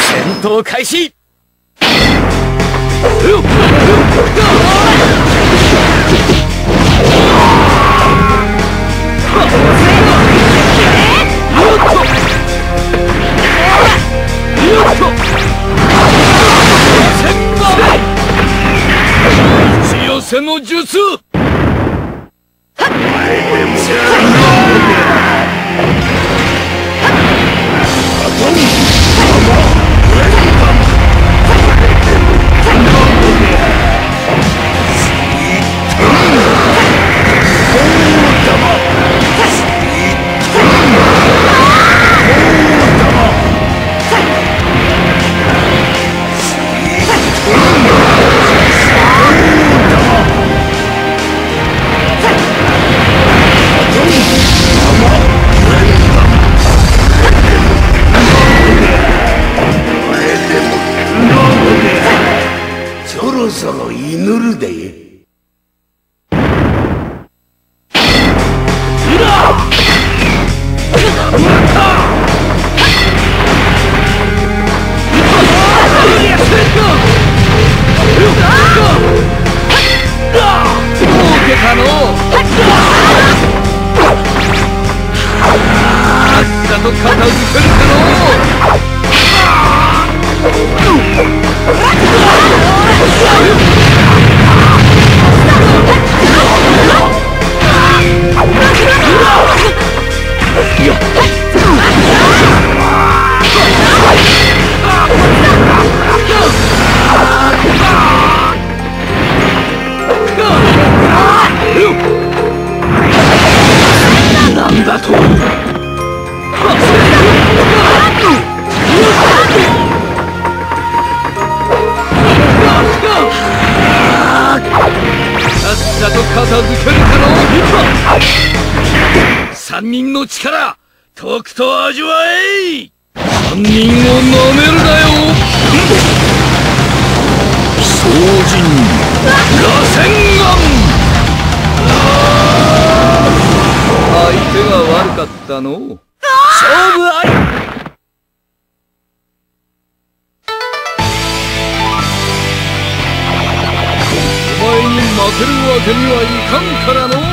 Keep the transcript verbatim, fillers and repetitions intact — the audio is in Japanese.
戦闘開始。強せの術。そろそろ祈るで。なんだと。さっさと片付けるかの。三人の力とくと味わえ。三人をなめるなよ。奇想人螺旋丸。相手が悪かったの。勝負あり。お前に負けるわけにはいかんからの。